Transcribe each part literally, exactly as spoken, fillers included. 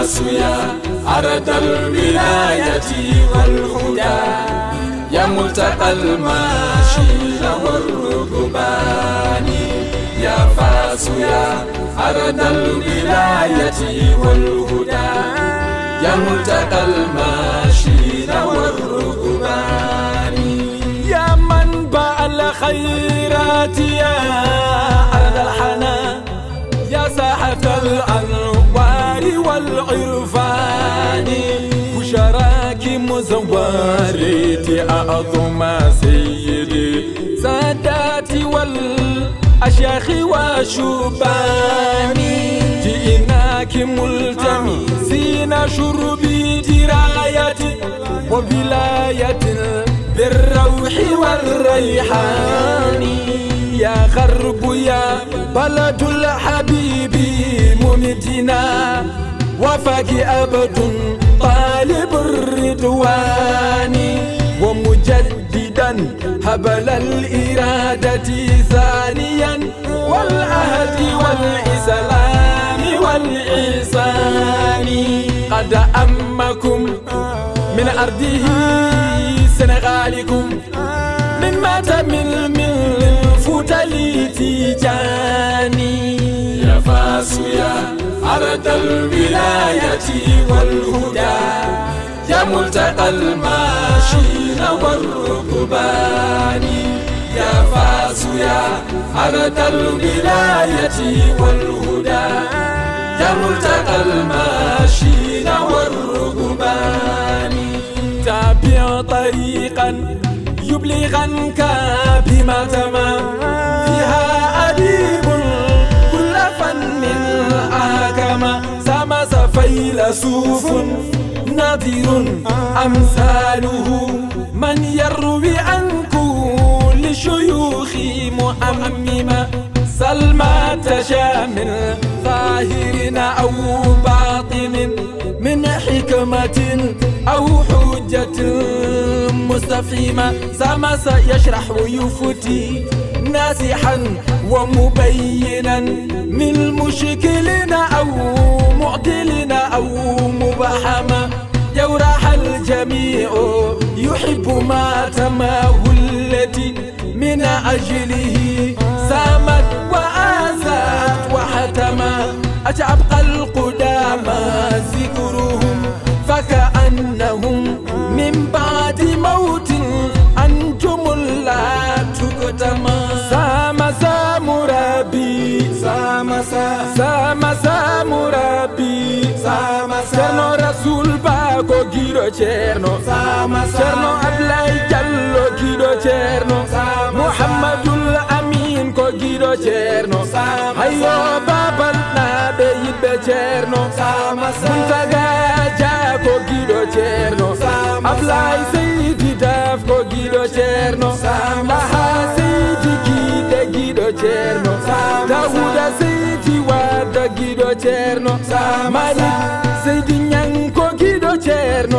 فاس يا أرض الولاية والهدى يا ملتقى الماشين والركبان يا فاس يا أرض الولاية والهدى يا ملتقى الماشين والركبان يا منبع الخيرات يا أرض الحنان يا ساحة الأنوار والعرفان بشراك مزورتي أعظم سيدي ساداتي والأشياخ والشبان جئناك ملتمسين شربي درايتي وبلاية بالروح والريحان يا غرب يا بلد الحبيب ممتنا وفاك أبد طالب الرضوان ومجددا هبل الإرادة ثانيا والعهد والإسلام والإحسان قد أمكم من أرضه سنغالكم من مات من من فتلي تيجاني يا فاس يا أرض الولاية والهدى يا ملتقى الماشين والركبان يا فاس يا أرض الولاية والهدى يا ملتقى الماشين والركبان تابع طريقا يبلغنك بما تمام فيها أديب كل فن آكما سمس فيلسوف نظير أمثاله من يروي عن كل شيوخ مؤمما سلمى تشامل ظاهر أو باطن من حكمة أو حجة مستفيمة سمس يشرح ويفتي ناسحا ومبينا من مشكل أو معدل أو مبحما يوراح الجميع يحب ما تماه التي من أجله سامت وآزت وحتما أتعبق القدامى ذكرهم فكأنهم من بعد موت أنتم لا تكتما سام سام ربي سام سام سام ربي سام سام رسول باكو جيرو تشيرنو سام سام أبلاي جلو جيرو تشيرنو محمد الأمين كو جيرو تشيرنو هيو بابا النبي بتشيرنو منتقى جاكو جيرو تشيرنو أبلاي سيدي داف كو جيرو تشيرنو لها سيدي كيدا جيرو تشيرنو داودا سيدي وادا جيرو تشيرنو مالك سيدي نيانكو جيرو تشيرنو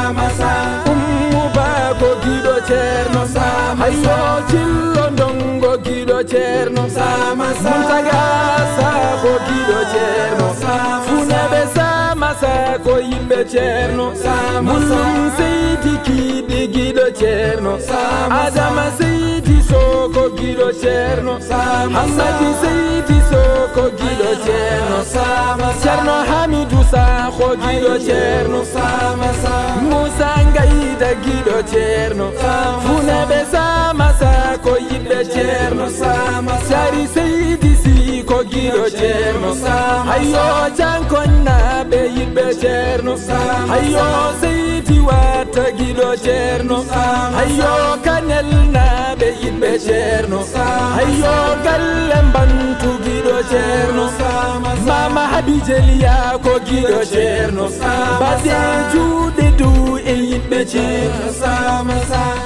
أمو باكو جيرو تشيرنو هيو جيلو ndongo جيرو تشيرنو منتقى ساكو جيرو تشيرنو فنبي ساما ساكو يمبي تشيرنو mulum seydi kiɗi giɗo ceerno adama seydi soko giɗo ceerno hammadi seydi soko giɗo ceerno ceerno hamidou sakho giɗo ceerno moussa ngayda giɗo ceerno funaɓe sama sako yiɓɓe ceerno sari seydi siko giɗo ceerno hayyo jankonnaɓe yiɓɓe ceerno hayyo seydi wata giɗo ceerno hayyo kanel naɓe yiɓɓe ceerno hayyo galle mbantu giɗo ceerno mama habijeliya ko giɗo ceerno bade juuɗe dow e yiɓɓe ceerno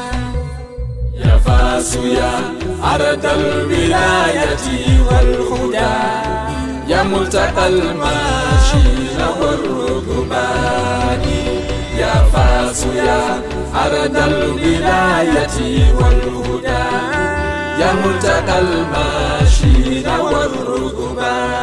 يا فاس يا أرض الولاية والهدى يا ملتقى الماشين والركبان يا فاس يا أرض الولاية والهدى يا ملتقى الماشين والركبان